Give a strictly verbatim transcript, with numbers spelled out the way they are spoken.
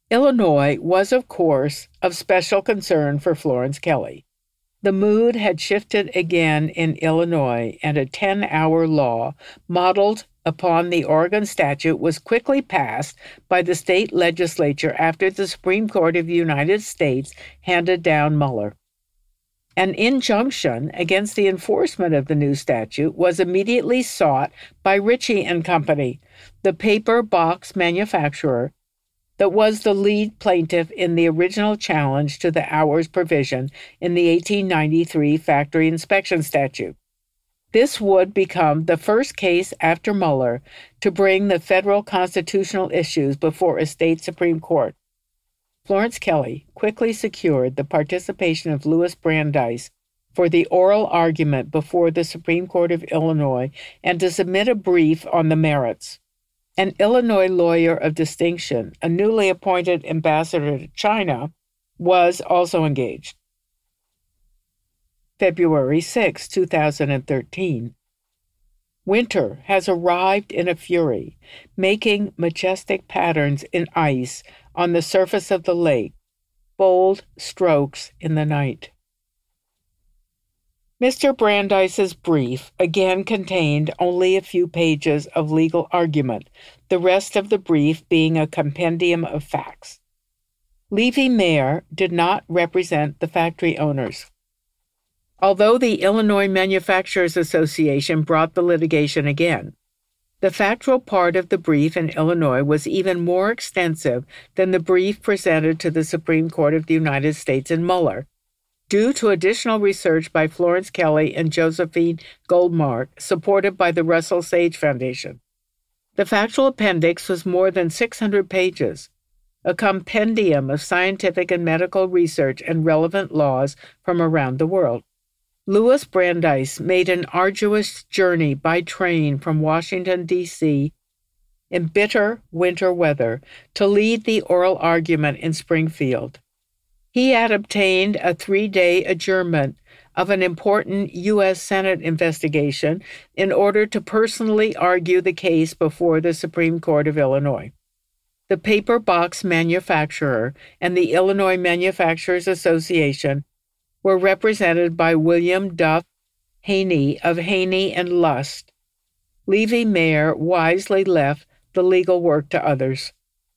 Illinois was, of course, of special concern for Florence Kelley. The mood had shifted again in Illinois, and a ten-hour law modeled upon the Oregon statute was quickly passed by the state legislature after the Supreme Court of the United States handed down Muller. An injunction against the enforcement of the new statute was immediately sought by Ritchie and Company, the paper box manufacturer that was the lead plaintiff in the original challenge to the hours provision in the eighteen ninety-three factory inspection statute. This would become the first case after Muller to bring the federal constitutional issues before a state Supreme Court. Florence Kelley quickly secured the participation of Louis Brandeis for the oral argument before the Supreme Court of Illinois and to submit a brief on the merits. An Illinois lawyer of distinction, a newly appointed ambassador to China, was also engaged. February sixth, two thousand thirteen. Winter has arrived in a fury, making majestic patterns in ice on the surface of the lake, bold strokes in the night. Mister Brandeis's brief again contained only a few pages of legal argument, the rest of the brief being a compendium of facts. Levy-Mayer did not represent the factory owners. Although the Illinois Manufacturers Association brought the litigation again, the factual part of the brief in Illinois was even more extensive than the brief presented to the Supreme Court of the United States in Muller, due to additional research by Florence Kelley and Josephine Goldmark, supported by the Russell Sage Foundation. The factual appendix was more than six hundred pages, a compendium of scientific and medical research and relevant laws from around the world. Louis Brandeis made an arduous journey by train from Washington, D C in bitter winter weather to lead the oral argument in Springfield. He had obtained a three-day adjournment of an important U S Senate investigation in order to personally argue the case before the Supreme Court of Illinois. The paper box manufacturer and the Illinois Manufacturers Association were represented by William Duff Haney of Haney and Lust. Levy-Mayer wisely left the legal work to others.